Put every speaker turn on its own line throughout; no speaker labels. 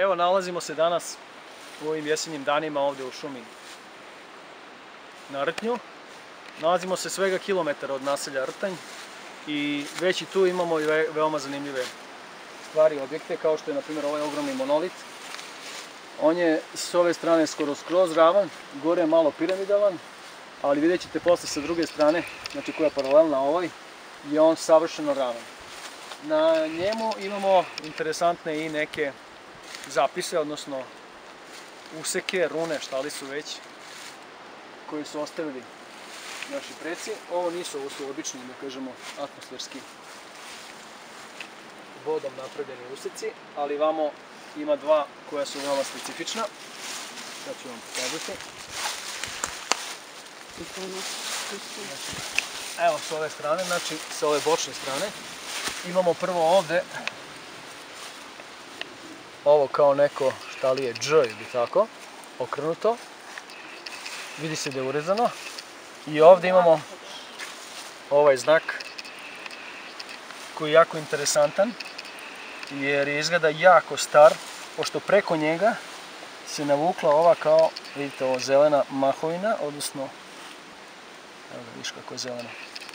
Evo, nalazimo se danas u ovim jesenjim danima ovde u šumi na Rtnju. Nalazimo se svega kilometar od naselja Rtanj i već i tu imamo i veoma zanimljive stvari, objekte, kao što je, na primjer, ovaj ogromni monolit. On je s ove strane skroz ravan, gore je malo piramidalan, ali vidjet ćete posle sa druge strane, znači koja je paralelna ovoj, je on savršeno ravan. Na njemu imamo interesantne i neke zapise, odnosno useke, rune, šta li su već, koje su ostavili naši preci. Ovo su obični, da kažemo, atmosferski vodom napravljeni useci, ali vamo ima dva koja su veoma specifična. Sad ću vam pokazati. Evo s ove strane, znači sa ove bočne strane. Imamo prvo ovde ovo kao neko, šta li je, dž ili tako, okrenuto. Vidi se da je urezano. I ovde imamo ovaj znak koji je jako interesantan jer izgleda jako star, pošto preko njega se navukla ova kao, vidite, ovo zelena mahovina, odnosno, evo ga, vidiš kako je zelena.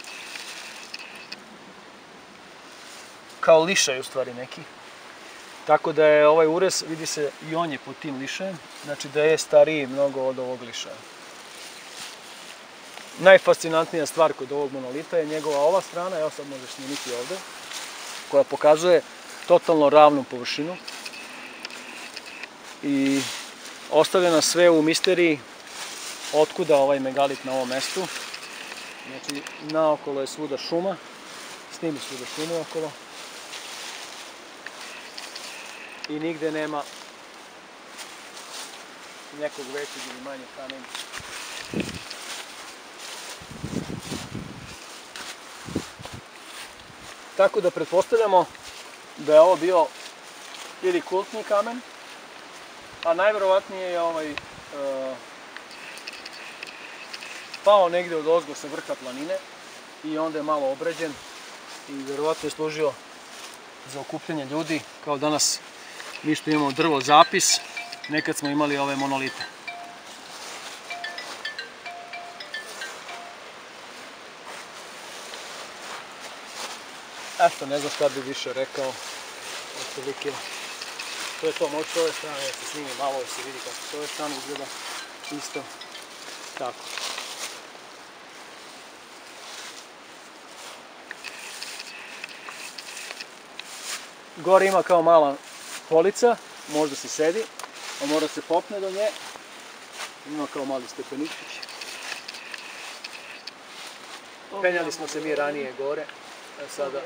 Kao lišaj u stvari neki. Tako da je ovaj urez, vidi se i on je pod tim lišajem, znači da je stariji mnogo od ovog lišaja. Najfascinantnija stvar kod ovog monolita je njegova ova strana, evo sad možeš snimiti ovde, koja pokazuje totalno ravnu površinu i ostavlja nas sve u misteriji otkuda ovaj megalit na ovom mestu. Znači, naokolo je svuda šuma, snimi svuda šumu okolo i nigde nema nekog većeg ili manjeg kamenja. Tako da pretpostavljamo da je ovo bio ili kultni kamen, a najverovatnije je ovaj pao negde od ozgo sa vrha planine i onda je malo obrađen i verovatno je služio za okupljanje ljudi, kao danas mi što imamo drvo zapis, nekad smo imali ove monolite. Eto, ne znam šta bi više rekao, otprilike. To je to, možda s ove strane da se snimi malo da se vidi kako s ove strane izgleda isto tako. Gore ima kao mala polica, možda se sedi, a mora se popne do nje. Ima kao mali stepeničić. Penjali smo se mi ranije gore. Sada.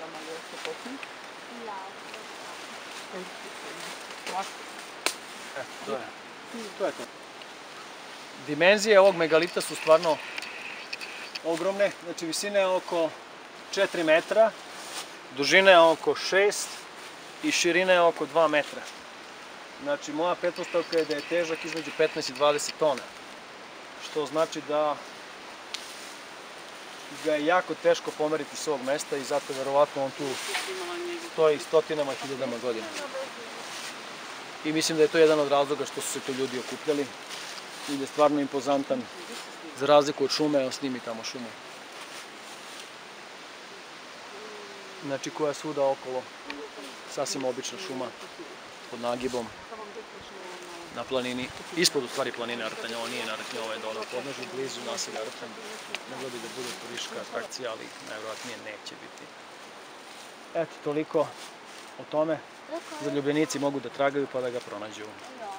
To je to. Dimenzije ovog megalita su stvarno ogromne, znači visine je oko 4 metra, dužine je oko 6 i širine je oko 2 metra. Znači moja pretpostavka je da je težak između 15 i 20 tona, što znači da ga je jako teško pomeriti s ovog mesta i zato verovatno on tu stoji stotinama, hiljadama godina. I mislim da je to jedan od razloga što su se tu ljudi okupljali i da je stvarno impozantan, za razliku od šume, evo snimi tamo šumu. Znači koja je svuda okolo, sasvim obična šuma pod nagibom na planini, ispod u stvari planine Rtanj, ovo nije na Rtnju, ovo je dole u podnožju, blizu naselja Rtanj. Mogla bi da bude turistička atrakcija, ali najvjerojatnije neće biti. Eto, toliko o tome. Zaljubljenici mogu da tragaju pa da ga pronađu.